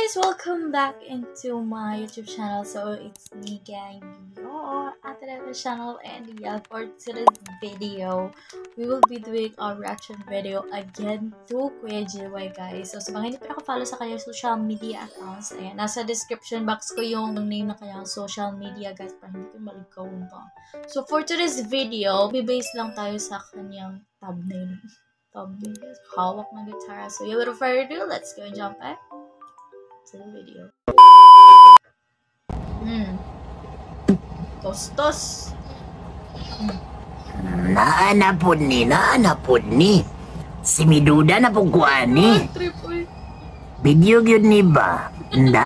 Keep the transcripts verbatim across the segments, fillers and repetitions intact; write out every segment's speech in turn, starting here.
guys, welcome back into my YouTube channel. So it's me again, your Dimple'sChannel, and yeah, for today's video, we will be doing a reaction video again to Kuya J Y, guys. So sa mga hindi pa nakafollow sa kanyang social media accounts, ayan, nasa description box ko yung name ng kanyang social media, guys, para hindi ko maligaw ba. So for today's video, bibase lang tayo sa kanyang thumbnail. Thumbnail, guys, hawak ng guitar. So yeah, without further ado, let's go and jump back to the video. Hmm. Tostos. Hmm. Naanapod ni, naanapod ni. Si Miduda na po kuha ni. Video yun ni ba? Nda.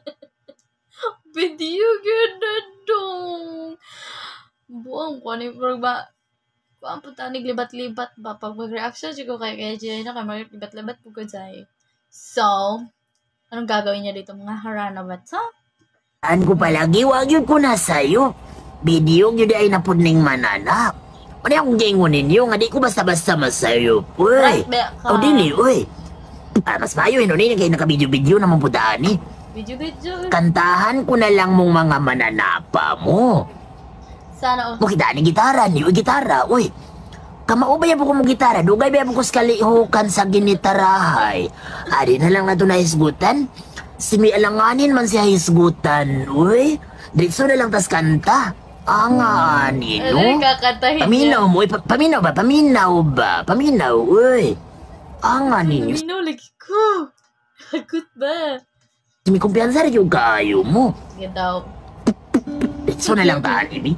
Video yun na dong. Buang ko ni ba? Kuha po tayo naglibat-libat ba? Pag mag-reaction siya ko kay Kuya J Y na kay mag-libat-libat po ko dyan. So, anong gagawin niya dito mga harana ba ito? An ko palagi, wag yun ko na sa'yo. Video yun ay napudning mananap. Ano yung gingon ninyo? Nga di ko basta-basta masayo. Uy! O dili, uy! Ah, mas mayo yun, unin kayo naka-video-video na mapudaan eh. Video-video? Kantahan ko na lang mong mga mananapa mo. Sana o. Mo kita ni gitara ni, uy gitara, uy. Kamao ba yan po ko mo gitara? Dugay ba yan po ko skalihukan sa ginitarahay? Adi na lang na ito na hisgutan. Si may alanganin man siya hisgutan, uy. Diretso na lang tas kanta. Anganin, no? Ano kakatahin paminaw mo, uy. Pa paminaw ba? Paminaw ba? Paminaw, uy. Anganin. Paminaw lagi ko. Hagot ba? May kumpiyansa rin yung kaayo mo. Sige daw. Diretso na lang taan, ibi.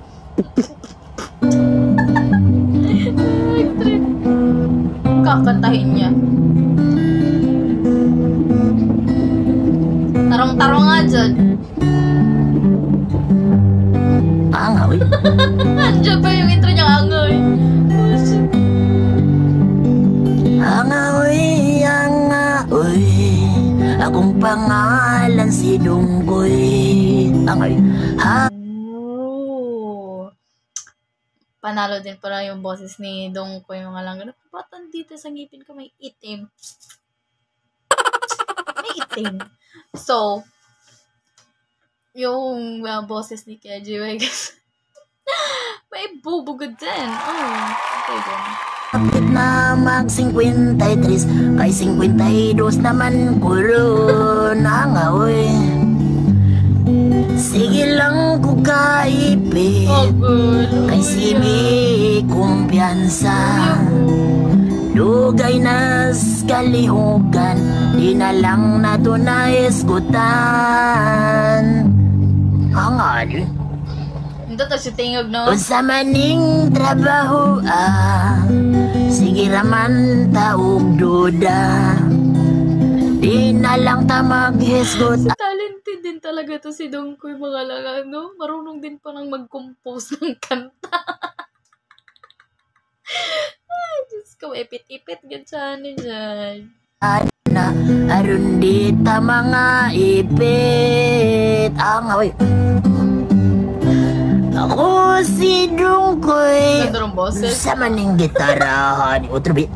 Kakantahin niya. Tarong-tarong nga dyan. Angaw, eh. Andiyan pa yung intro niya, angoy. Angaw, eh, angaw, eh. Akong pangalan si Dongkoy. Angaw, eh. Ha? Panalo din pala yung boses ni Dongkoy yung mga lang. Ba't dito sa ngipin ko may itim? May itim. So, yung uh, boses ni Kuya J Y, guys, may bubugod din. Oh, okay din. Kapit na mag fifty-three, kay fifty-two naman kulo nangaw, eh. Sige lang ko kaipit, Oh, good. kay simi kumpiyansa. Dugay nas kalihugan, di na lang na to na isgutan. Angan, Hindi to siya tingog, no? unsa maning trabaho, ah. Sige raman taog duda, di na lang ta maghisgot. Talented din talaga to si Dongkoy, mga lang, no? Marunong din pa nang mag-compose ng kanta. Ay, Diyos ko, ipit-ipit ganyan dyan. Na aron dita mga ipit. Ang away. Ako si Dongkoy. Ganda ng boses. Sa maning gitarahan. Otro bit.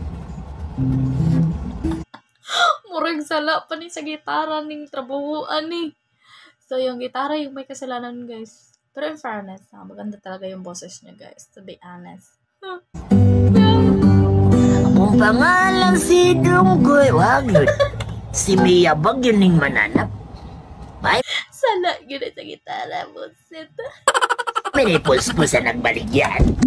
Murag sala pa ni sa gitara ning trabahoan ni. So yung gitara yung may kasalanan, guys. Pero in fairness, ah, maganda talaga yung boses niya, guys. To be honest. Huh. Akong pangalan si Dongkoy. Wag yun. Si Mia bag yun ning mananap. Bye. Sala yun sa gitara, boset. Minipulse ko sa nagbaligyan.